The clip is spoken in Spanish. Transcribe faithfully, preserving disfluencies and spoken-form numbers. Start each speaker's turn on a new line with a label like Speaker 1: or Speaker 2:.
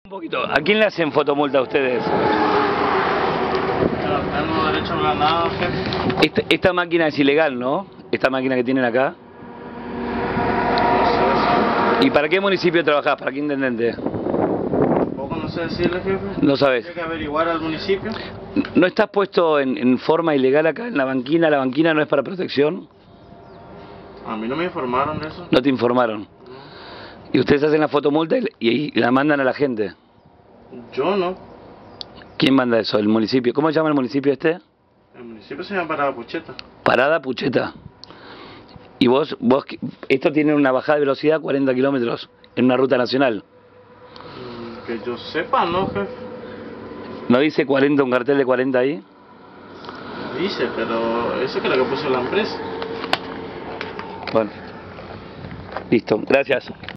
Speaker 1: Un poquito, ¿a quién le hacen fotomulta a ustedes?
Speaker 2: No tengo derecho a hablar nada, jefe.
Speaker 1: Esta, esta máquina es ilegal, ¿no? Esta máquina que tienen acá.
Speaker 2: No sé,
Speaker 1: ¿Y para qué municipio trabajás? ¿Para qué intendente?
Speaker 2: tampoco no sé decirle, jefe.
Speaker 1: No sabes.
Speaker 2: Tiene que averiguar al municipio.
Speaker 1: ¿No estás puesto en, en forma ilegal acá en la banquina? ¿La banquina no es para protección?
Speaker 2: A mí no me informaron de eso.
Speaker 1: No te informaron. Y ustedes hacen la fotomulta y, y la mandan a la gente.
Speaker 2: Yo no.
Speaker 1: ¿Quién manda eso? ¿El municipio? ¿Cómo se llama el municipio este?
Speaker 2: El municipio se llama Parada Pucheta.
Speaker 1: Parada Pucheta. Y vos, vos, esto tiene una bajada de velocidad cuarenta kilómetros en una ruta nacional.
Speaker 2: Mm, Que yo sepa, no, jefe.
Speaker 1: ¿No dice cuarenta, un cartel de cuarenta ahí?
Speaker 2: Dice, pero eso que es lo que puso la empresa.
Speaker 1: Bueno. Listo, gracias.